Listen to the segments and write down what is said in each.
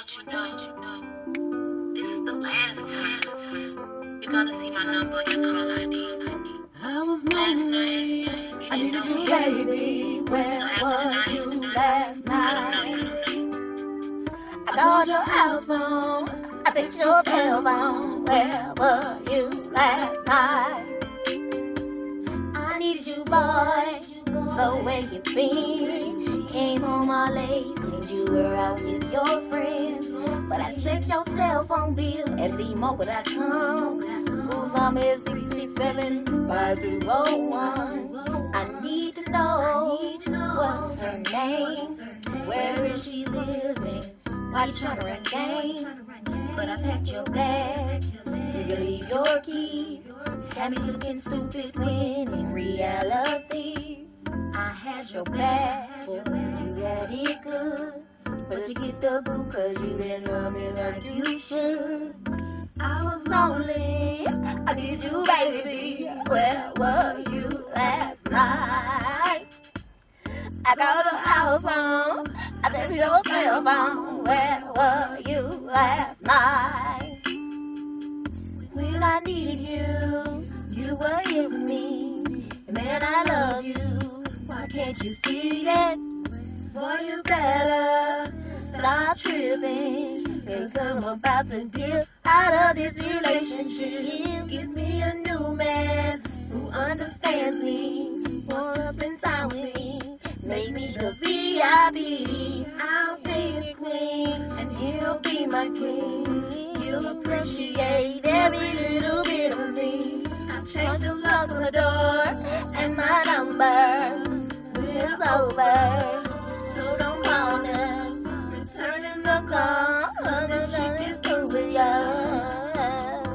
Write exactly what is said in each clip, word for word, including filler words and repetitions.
let you know this is the last time you're gonna see my number on your call I D. I was lonely. I needed you, baby. Where were you last night? I called your house phone. I picked your cell phone. Where were you last night? I needed you, boy. So where you been? Came home all late, claimed you were out with your friends. But I checked your cell phone bill at Z Mobile dot com. Whose number is six six seven five two oh one? I need to know what's her name. Where is she living? Why you trying to run game? But I packed your bag. Did you leave your key? Got me looking stupid when in reality I had your back. You had it good, but you get the boo cause you didn't love me like you should. I was lonely, I needed you, baby. Where were you last night? I called the house phone, I text your cell phone. Where were you last night? When I needed you, you were here for me. And man, I love you. Why can't you see that? Boy, you better stop tripping, because I'm about to get out of this relationship. Give me a new man who understands me, wanna spend time with me, make me the V I P. I'll be the queen, and you'll be my king. You'll appreciate every little bit of me. I've changed the lock on the door, and my number is over. So don't bother returning the call, the thing is over, yeah.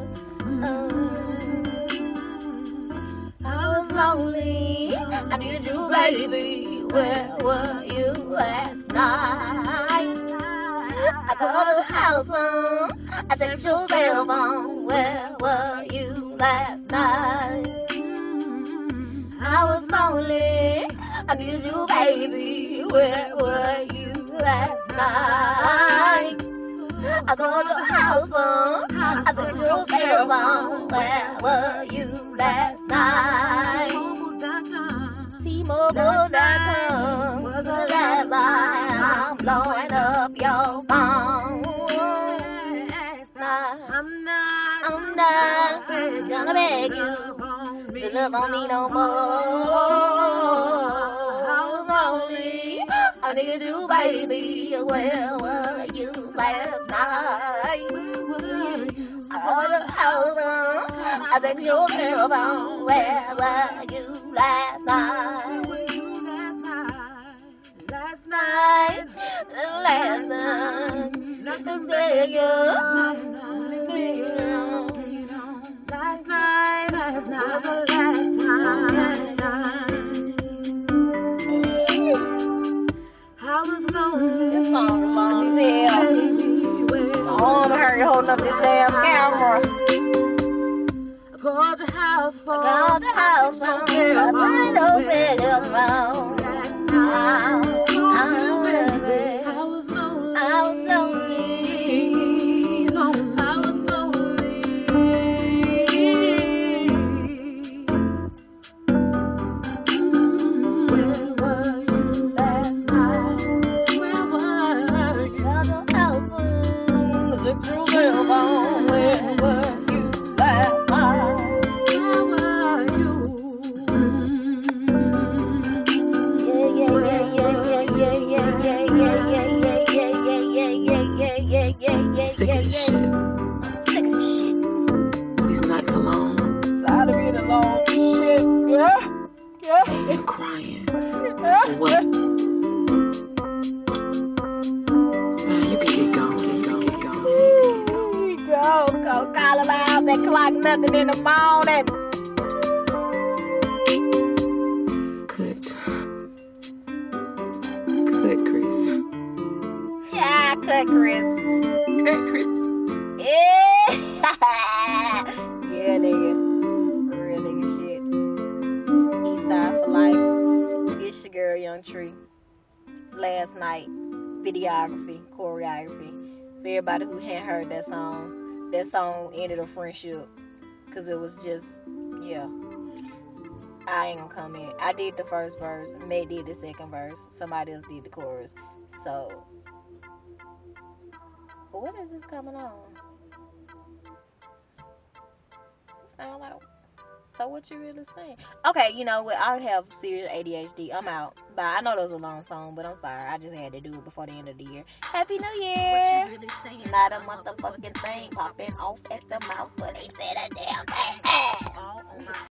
I was lonely, I needed you, baby. Where were you last night? I called the house phone, I text your cell phone. Where were you last night? I was lonely, I needed you, baby. Where were you last night? I called your house phone, I took your cell phone. Where were you last night? T Mobile dot com was the last line. I'm blowing up your phone. I'm not, I'm not gonna beg you to love on me no more. I was lonely, I needed you, baby. Where were you last night? I called the house phone, I text your cell phone. Where were you last night? Last night, last night, nothing big you. Last night, last night, last night. I was lonely. This song is long as hell. My arm hurt holding up this damn camera. I called your house phone. I called your house phone. I put no figures wrong. I was lonely. I was lonely. I was lonely. Where were you last night? Where were you? Got your house phone. The true cell phone. Where were you last night? Where were you? Yeah, yeah, yeah, yeah, yeah, yeah, yeah, yeah, yeah, yeah, yeah, yeah, yeah, yeah, Sick of this shit. I'm sick of this shit. These nights alone. Tired of being alone. Shit. Yeah. Yeah. And crying. Yeah. For what? Man, you can get gone. Get gone. Get gone. Go, go, call about that clock, nothing in the morning. Good. Good, Chris. Yeah, cut Chris. Good, Chris. Yeah. Yeah, nigga. Real nigga shit. Eastside for life. It's your girl, Young Tree. Last night, videography, choreography. For everybody who hadn't heard that song, that song ended a friendship. Because it was just, yeah. I ain't gonna comment. I did the first verse. May did the second verse. Somebody else did the chorus. So, what is this coming on? Sound like, so what you really saying? Okay, you know what? I have serious A D H D. I'm out. Bye. I know that was a long song, but I'm sorry. I just had to do it before the end of the year. Happy New Year! What you really saying? Not a motherfucking thing popping off at the mouth, but they said a damn thing. All on my